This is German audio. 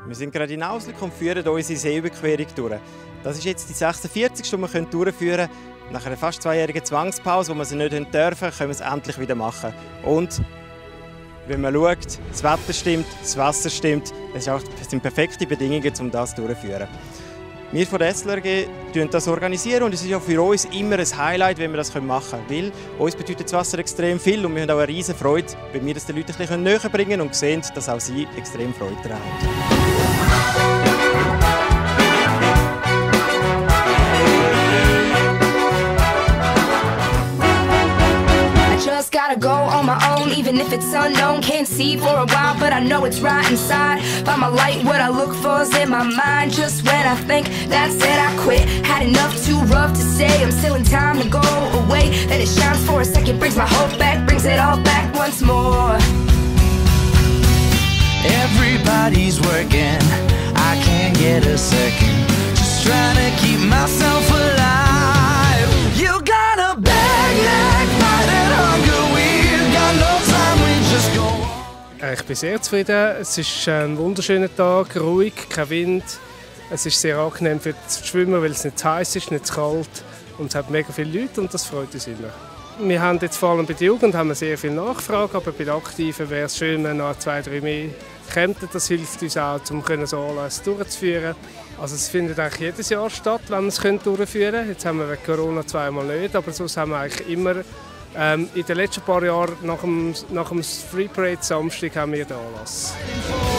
Wir sind gerade in Ausblick und führen unsere Seeüberquerung durch. Das ist jetzt die 46. die wir durchführen können. Nach einer fast 2-jährigen Zwangspause, wo wir sie nicht dürfen, können wir es endlich wieder machen. Und wenn man schaut, das Wetter stimmt, das Wasser stimmt, es sind perfekte Bedingungen, um das durchzuführen. Wir von der SLRG organisieren das und es ist auch für uns immer ein Highlight, wenn wir das machen können. Weil uns bedeutet das Wasser extrem viel und wir haben auch eine riesige Freude, wenn wir das den Leuten ein bisschen näher bringen und sehen, dass auch sie extrem Freude daran haben. Gotta go on my own, even if it's unknown. Can't see for a while, but I know it's right inside. Find my light, what I look for's in my mind. Just when I think that's it, I quit. Had enough, too rough to say. I'm still in time to go away. Then it shines for a second, brings my hope back, brings it all back once more. Everybody's working, I can't get a second. Just trying to keep myself alive. You got a bag like fight and hunger. We got no time, we just go on. Ich bin sehr zufrieden. Es ist ein wunderschöner Tag, ruhig, kein Wind. Es ist sehr angenehm für das Schwimmen, weil es nicht zu heiß ist, nicht zu kalt. Und es hat mega viele Leute und das freut uns immer. Wir haben jetzt vor allem bei der Jugend haben wir sehr viel Nachfrage, aber bei den Aktiven wäre es schön, wenn noch 2-3 mehr kämen. Das hilft uns auch, um so Anlässe durchzuführen. Also es findet eigentlich jedes Jahr statt, wenn wir es durchführen können. Jetzt haben wir wegen Corona zweimal nicht, aber sonst haben wir eigentlich immer in den letzten paar Jahren nach dem Free Parade Samstag haben wir den Anlass.